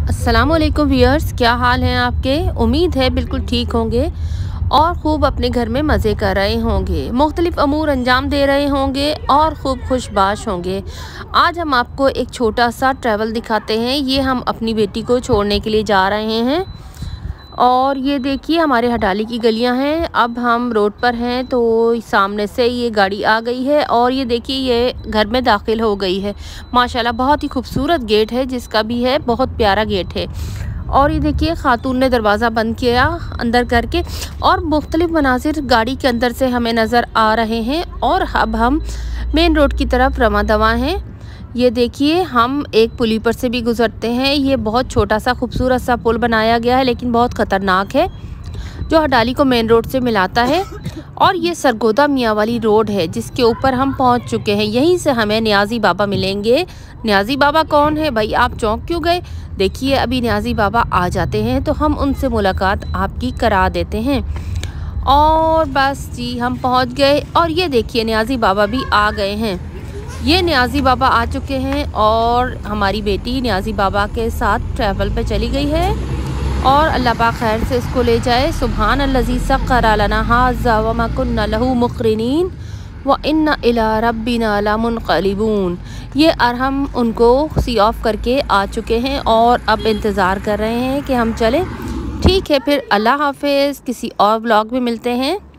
अस्सलामुअलैकुम व्यूअर्स, क्या हाल हैं आपके। उम्मीद है बिल्कुल ठीक होंगे और ख़ूब अपने घर में मज़े कर रहे होंगे, मुख्तलिफ़ अमूर अंजाम दे रहे होंगे और ख़ूब खुशबाश होंगे। आज हम आपको एक छोटा सा ट्रैवल दिखाते हैं। ये हम अपनी बेटी को छोड़ने के लिए जा रहे हैं और ये देखिए हमारे हटाली की गलियां हैं। अब हम रोड पर हैं तो सामने से ये गाड़ी आ गई है और ये देखिए ये घर में दाखिल हो गई है। माशाल्लाह बहुत ही खूबसूरत गेट है, जिसका भी है बहुत प्यारा गेट है। और ये देखिए खातून ने दरवाज़ा बंद किया अंदर करके और मुख्तलिफ़ मनाजिर गाड़ी के अंदर से हमें नज़र आ रहे हैं। और अब हम मेन रोड की तरफ रवां दवां हैं। ये देखिए हम एक पुली पर से भी गुज़रते हैं। ये बहुत छोटा सा खूबसूरत सा पुल बनाया गया है, लेकिन बहुत ख़तरनाक है, जो हडाली को मेन रोड से मिलाता है। और ये सरगोदा मियाँ वाली रोड है जिसके ऊपर हम पहुंच चुके हैं। यहीं से हमें नियाज़ी बाबा मिलेंगे। नियाज़ी बाबा कौन है भाई, आप चौंक क्यों गए। देखिए अभी नियाज़ी बाबा आ जाते हैं तो हम उनसे मुलाकात आपकी करा देते हैं। और बस जी हम पहुंच गए और ये देखिए नियाज़ी बाबा भी आ गए हैं। ये नियाज़ी बाबा आ चुके हैं और हमारी बेटी नियाज़ी बाबा के साथ ट्रैवल पे चली गई है और अल्लाह पाक खैर से इसको ले जाए। सुभान अल्लज़ी सख्खर लना हाज़ा व मा कुन्ना लहू मुक़रिनीन व इन्ना इला रब्बिना लमुनक़लिबून। ये हम उनको सी ऑफ करके आ चुके हैं और अब इंतज़ार कर रहे हैं कि हम चलें। ठीक है फिर, अल्लाह हाफ़िज़। किसी और व्लॉग में मिलते हैं।